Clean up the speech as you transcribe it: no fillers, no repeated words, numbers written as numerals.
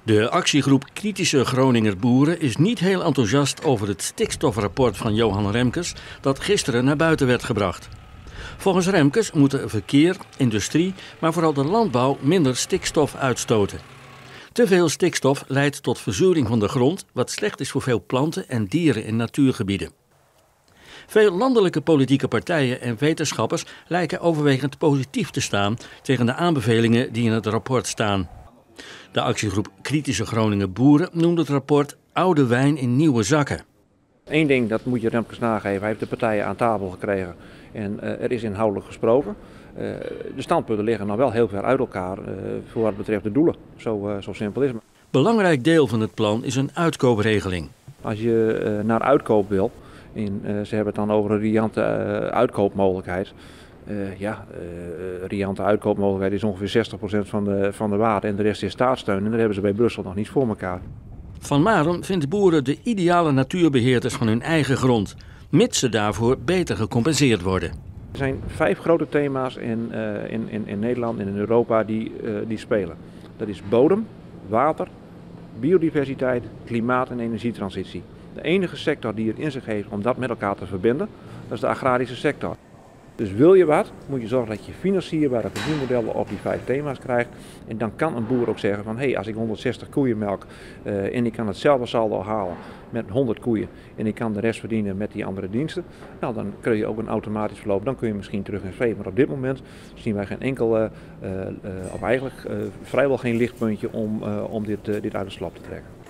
De actiegroep Kritische Groninger Boeren is niet heel enthousiast over het stikstofrapport van Johan Remkes dat gisteren naar buiten werd gebracht. Volgens Remkes moeten verkeer, industrie, maar vooral de landbouw minder stikstof uitstoten. Te veel stikstof leidt tot verzuring van de grond, wat slecht is voor veel planten en dieren in natuurgebieden. Veel landelijke politieke partijen en wetenschappers lijken overwegend positief te staan tegen de aanbevelingen die in het rapport staan. De actiegroep Kritische Groninger Boeren noemt het rapport oude wijn in nieuwe zakken. Eén ding, dat moet je Remkes nageven, hij heeft de partijen aan tafel gekregen en er is inhoudelijk gesproken. De standpunten liggen nog wel heel ver uit elkaar voor wat betreft de doelen. Zo simpel is het. Belangrijk deel van het plan is een uitkoopregeling. Als je naar uitkoop wil, ze hebben het dan over een riante uitkoopmogelijkheid. Riante uitkoopmogelijkheid is ongeveer 60% van de waarde en de rest is staatssteun. En daar hebben ze bij Brussel nog niet voor elkaar. Van Marum vindt boeren de ideale natuurbeheerders van hun eigen grond, mits ze daarvoor beter gecompenseerd worden. Er zijn 5 grote thema's in Nederland en in Europa die spelen. Dat is bodem, water, biodiversiteit, klimaat en energietransitie. De enige sector die het in zich heeft om dat met elkaar te verbinden, dat is de agrarische sector. Dus wil je wat, moet je zorgen dat je financierbare verdienmodellen op die 5 thema's krijgt. En dan kan een boer ook zeggen van, als ik 160 koeien melk en ik kan hetzelfde saldo halen met 100 koeien en ik kan de rest verdienen met die andere diensten, nou, dan kun je ook een automatisch verloop, dan kun je misschien terug in vee. Maar op dit moment zien wij geen enkel, of eigenlijk vrijwel geen lichtpuntje om dit uit de slop te trekken.